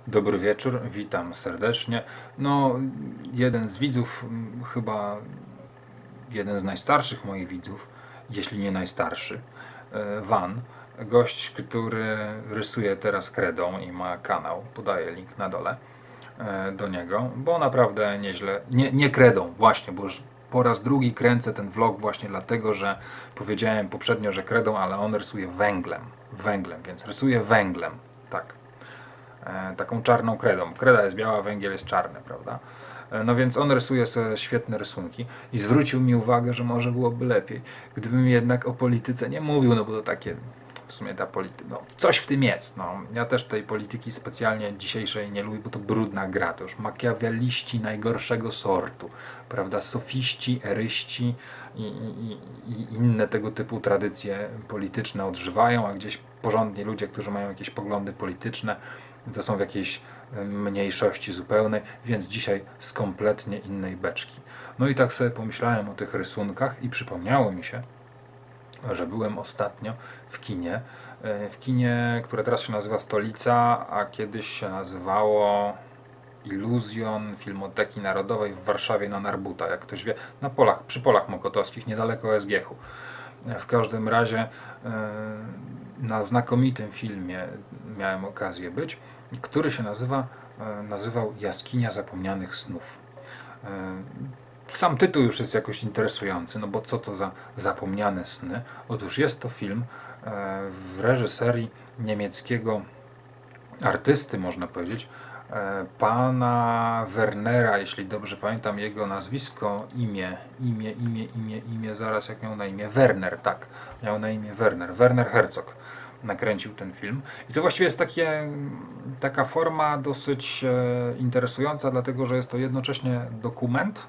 Dobry wieczór, witam serdecznie. No, jeden z widzów, chyba jeden z najstarszych moich widzów, jeśli nie najstarszy, Van, gość, który rysuje teraz kredą i ma kanał, podaję link na dole do niego, bo naprawdę nieźle, nie kredą, właśnie, bo już po raz drugi kręcę ten vlog właśnie dlatego, że powiedziałem poprzednio, że kredą, ale on rysuje węglem, więc rysuje węglem, tak. Taką czarną kredą. Kreda jest biała, węgiel jest czarny, prawda? No więc on rysuje sobie świetne rysunki i zwrócił mi uwagę, że może byłoby lepiej, gdybym jednak o polityce nie mówił, no bo to takie w sumie ta polityka, no coś w tym jest. No. Ja też tej polityki specjalnie dzisiejszej nie lubię, bo to brudna gra, to już makiaweliści najgorszego sortu, prawda? Sofiści, eryści i inne tego typu tradycje polityczne odżywają, a gdzieś porządni ludzie, którzy mają jakieś poglądy polityczne, to są w jakiejś mniejszości zupełnej, więc dzisiaj z kompletnie innej beczki. No i tak sobie pomyślałem o tych rysunkach i przypomniało mi się, że byłem ostatnio w kinie, które teraz się nazywa Stolica, a kiedyś się nazywało Iluzjon Filmoteki Narodowej w Warszawie na Narbuta, jak ktoś wie, na polach, przy Polach Mokotowskich, niedaleko SGH-u. W każdym razie na znakomitym filmie miałem okazję być, który się nazywał Jaskinia Zapomnianych Snów. Sam tytuł już jest jakoś interesujący, no bo co to za zapomniane sny? Otóż jest to film w reżyserii niemieckiego artysty, można powiedzieć, pana Wernera, jeśli dobrze pamiętam jego nazwisko, imię, zaraz jak miał na imię, Werner, tak, miał na imię Werner Herzog nakręcił ten film. I to właściwie jest taka forma dosyć interesująca, dlatego że jest to jednocześnie dokument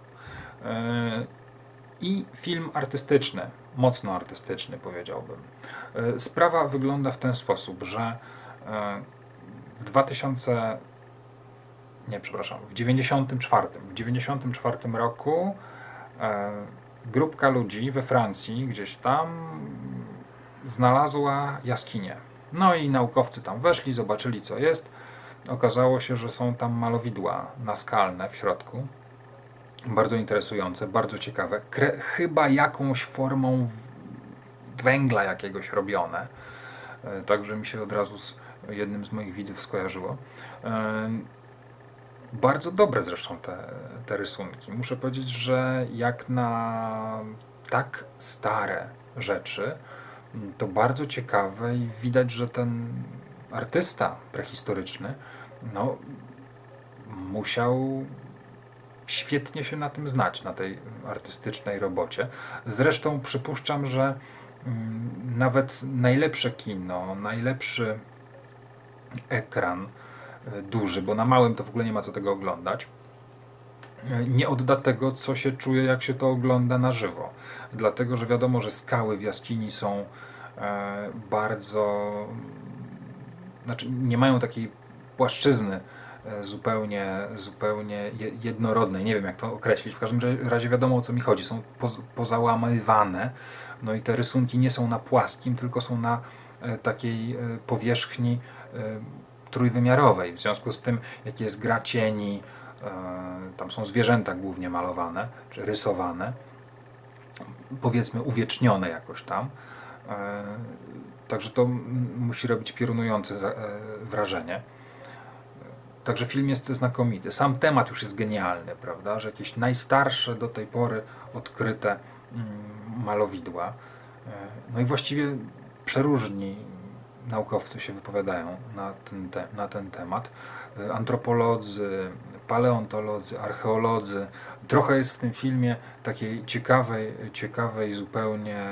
i film artystyczny, mocno artystyczny powiedziałbym. Sprawa wygląda w ten sposób, że w 94 roku grupka ludzi we Francji gdzieś tam znalazła jaskinię. No i naukowcy tam weszli, zobaczyli co jest. Okazało się, że są tam malowidła naskalne w środku. Bardzo interesujące, bardzo ciekawe. Chyba jakąś formą węgla jakiegoś robione. Także mi się od razu z jednym z moich widzów skojarzyło. Bardzo dobre zresztą te rysunki. Muszę powiedzieć, że jak na tak stare rzeczy, to bardzo ciekawe i widać, że ten artysta prehistoryczny no, musiał świetnie się na tym znać, na tej artystycznej robocie. Zresztą przypuszczam, że nawet najlepsze kino, najlepszy ekran duży, bo na małym to w ogóle nie ma co tego oglądać, nie odda tego, co się czuje, jak się to ogląda na żywo. Dlatego, że wiadomo, że skały w jaskini są bardzo... Znaczy nie mają takiej płaszczyzny zupełnie jednorodnej. Nie wiem, jak to określić. W każdym razie wiadomo, o co mi chodzi. Są pozałamywane. No i te rysunki nie są na płaskim, tylko są na takiej powierzchni trójwymiarowej. W związku z tym, jakie jest gra cieni, tam są zwierzęta głównie malowane, czy rysowane, powiedzmy uwiecznione jakoś tam. Także to musi robić piorunujące wrażenie. Także film jest znakomity. Sam temat już jest genialny, prawda? Że jakieś najstarsze do tej pory odkryte malowidła. No i właściwie przeróżni naukowcy się wypowiadają na ten temat. Antropolodzy, paleontolodzy, archeolodzy. Trochę jest w tym filmie takiej ciekawej zupełnie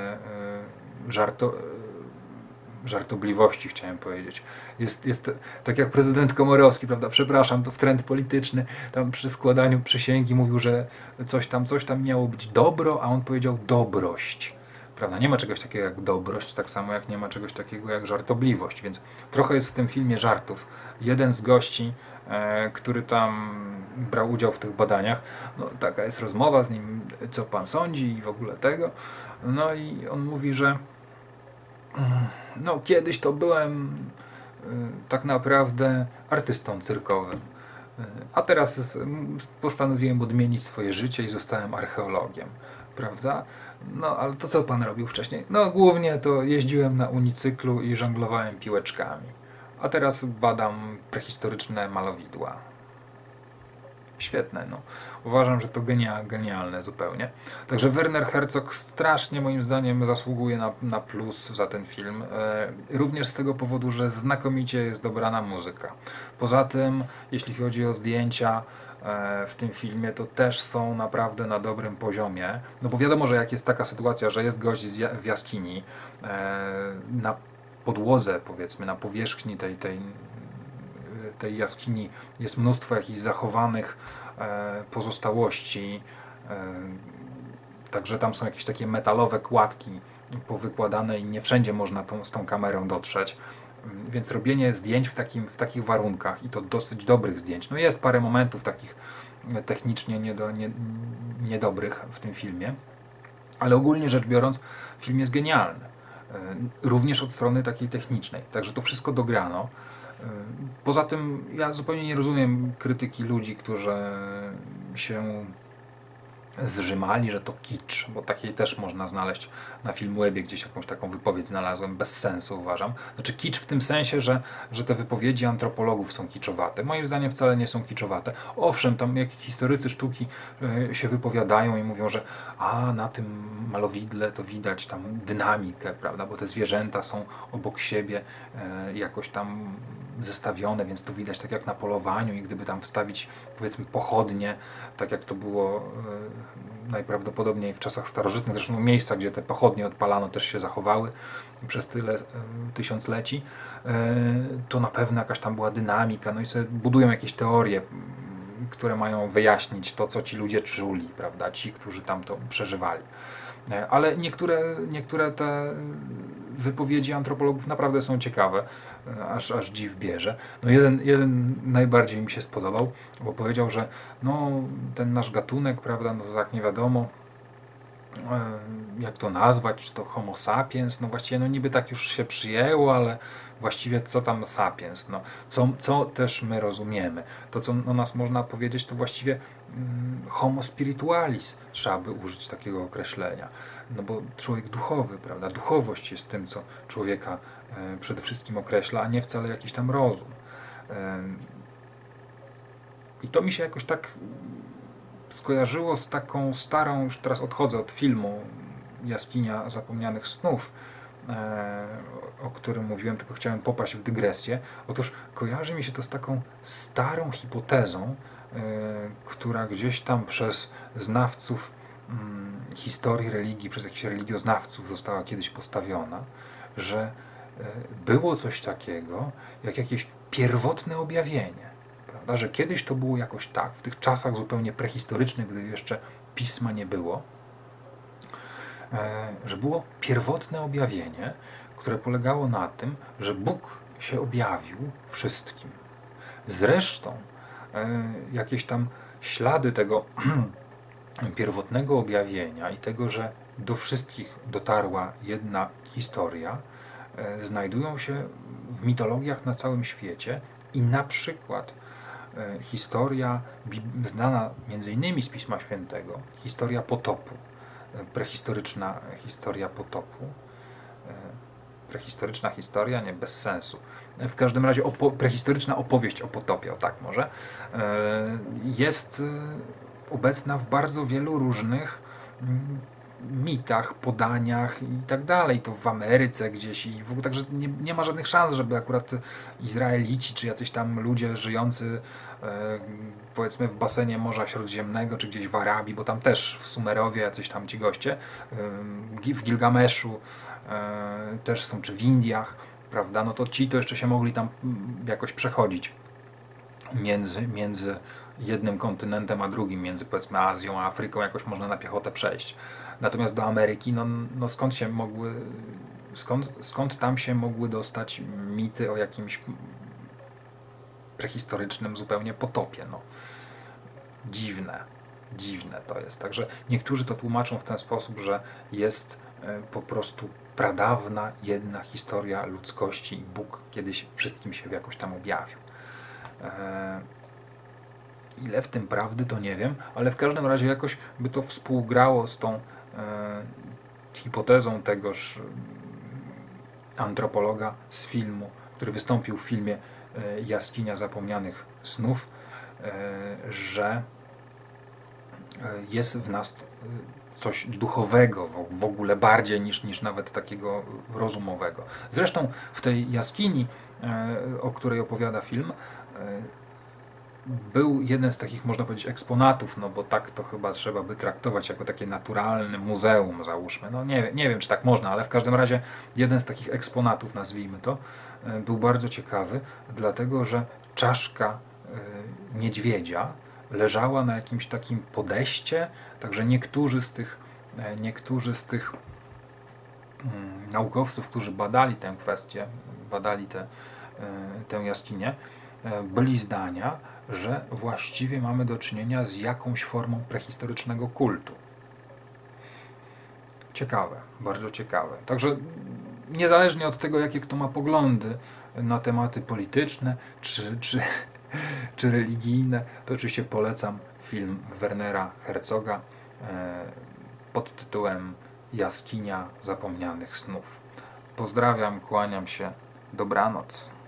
żartobliwości, chciałem powiedzieć. Jest tak jak prezydent Komorowski, prawda? Przepraszam, to wtręt polityczny. Tam przy składaniu przysięgi mówił, że coś tam miało być dobro, a on powiedział dobrość. Prawda? Nie ma czegoś takiego jak dobrość, tak samo jak nie ma czegoś takiego jak żartobliwość, więc trochę jest w tym filmie żartów. Jeden z gości, który tam brał udział w tych badaniach, no taka jest rozmowa z nim, co pan sądzi i w ogóle tego. No i on mówi, że no kiedyś to byłem tak naprawdę artystą cyrkowym. A teraz postanowiłem odmienić swoje życie i zostałem archeologiem, prawda? No, ale to co pan robił wcześniej? No, głównie to jeździłem na unicyklu i żonglowałem piłeczkami. A teraz badam prehistoryczne malowidła. Świetne, no. Uważam, że to genialne zupełnie. Także Werner Herzog strasznie moim zdaniem zasługuje na plus za ten film. Również z tego powodu, że znakomicie jest dobrana muzyka. Poza tym, jeśli chodzi o zdjęcia w tym filmie, to też są naprawdę na dobrym poziomie. No bo wiadomo, że jak jest taka sytuacja, że jest gość w jaskini, na podłodze, powiedzmy, na powierzchni tej jaskini jest mnóstwo jakichś zachowanych pozostałości, także tam są jakieś takie metalowe kładki powykładane i nie wszędzie można z tą kamerą dotrzeć, więc robienie zdjęć w takich warunkach i to dosyć dobrych zdjęć, no jest parę momentów takich technicznie niedobrych w tym filmie, ale ogólnie rzecz biorąc film jest genialny, również od strony takiej technicznej, także to wszystko dograno. Poza tym ja zupełnie nie rozumiem krytyki ludzi, którzy się zrzymali, że to kicz, bo takiej też można znaleźć na Filmwebie, gdzieś jakąś taką wypowiedź znalazłem, bez sensu uważam. Znaczy kicz w tym sensie, że te wypowiedzi antropologów są kiczowate. Moim zdaniem wcale nie są kiczowate. Owszem, tam jak historycy sztuki się wypowiadają i mówią, że na tym malowidle to widać tam dynamikę, prawda, bo te zwierzęta są obok siebie jakoś tam zestawione, więc tu widać tak jak na polowaniu i gdyby tam wstawić powiedzmy pochodnie, tak jak to było najprawdopodobniej w czasach starożytnych, zresztą miejsca, gdzie te pochodnie odpalano też się zachowały przez tyle tysiącleci, to na pewno jakaś tam była dynamika, no i sobie budują jakieś teorie, które mają wyjaśnić to, co ci ludzie czuli, prawda, ci, którzy tam to przeżywali. Ale niektóre te wypowiedzi antropologów naprawdę są ciekawe, aż dziw bierze. No jeden najbardziej mi się spodobał, bo powiedział, że no, ten nasz gatunek, prawda, no to tak nie wiadomo, jak to nazwać, czy to homo sapiens, no właściwie no niby tak już się przyjęło, ale właściwie co tam sapiens, no, co też my rozumiemy. To co o nas można powiedzieć, to właściwie homo spiritualis trzeba by użyć takiego określenia, no bo człowiek duchowy, prawda, duchowość jest tym, co człowieka przede wszystkim określa, a nie wcale jakiś tam rozum. I to mi się jakoś tak skojarzyło z taką starą, już teraz odchodzę od filmu, Jaskinia Zapomnianych Snów, o którym mówiłem, tylko chciałem popaść w dygresję. Otóż kojarzy mi się to z taką starą hipotezą, która gdzieś tam przez znawców historii religii, przez jakichś religioznawców została kiedyś postawiona, że było coś takiego, jak jakieś pierwotne objawienie. Prawda? Że kiedyś to było jakoś tak, w tych czasach zupełnie prehistorycznych, gdy jeszcze pisma nie było, że było pierwotne objawienie, które polegało na tym, że Bóg się objawił wszystkim. Zresztą jakieś tam ślady tego pierwotnego objawienia i tego, że do wszystkich dotarła jedna historia, znajdują się w mitologiach na całym świecie i na przykład historia znana m.in. z Pisma Świętego, historia potopu, prehistoryczna historia potopu, prehistoryczna historia, nie, bez sensu. W każdym razie prehistoryczna opowieść o potopie, o tak może, jest obecna w bardzo wielu różnych mitach, podaniach i tak dalej. To w Ameryce gdzieś i w ogóle, także nie ma żadnych szans, żeby akurat Izraelici, czy jacyś tam ludzie żyjący powiedzmy w basenie Morza Śródziemnego, czy gdzieś w Arabii, bo tam też w Sumerowie jacyś tam ci goście, w Gilgameszu też są, czy w Indiach, prawda, no to ci to jeszcze się mogli tam jakoś przechodzić między jednym kontynentem a drugim, między powiedzmy Azją a Afryką, jakoś można na piechotę przejść. Natomiast do Ameryki, no skąd tam się mogły dostać mity o jakimś prehistorycznym zupełnie potopie, no. Dziwne to jest. Także niektórzy to tłumaczą w ten sposób, że jest po prostu pradawna, jedna historia ludzkości i Bóg kiedyś wszystkim się jakoś tam objawił. Ile w tym prawdy, to nie wiem, ale w każdym razie jakoś by to współgrało z tą hipotezą tegoż antropologa z filmu, który wystąpił w filmie Jaskinia Zapomnianych Snów, że jest w nas coś duchowego w ogóle bardziej niż nawet takiego rozumowego. Zresztą w tej jaskini, o której opowiada film, był jeden z takich, można powiedzieć, eksponatów, no bo tak to chyba trzeba by traktować jako takie naturalne muzeum, załóżmy. No nie wiem, czy tak można, ale w każdym razie jeden z takich eksponatów, nazwijmy to, był bardzo ciekawy, dlatego że czaszka niedźwiedzia leżała na jakimś takim podejście, także niektórzy z tych naukowców, którzy badali tę kwestię, badali tę jaskinię, byli zdania, że właściwie mamy do czynienia z jakąś formą prehistorycznego kultu. Ciekawe, bardzo ciekawe. Także niezależnie od tego, jakie kto ma poglądy na tematy polityczne czy religijne, to oczywiście polecam film Wernera Herzoga pod tytułem Jaskinia Zapomnianych Snów. Pozdrawiam, kłaniam się, dobranoc.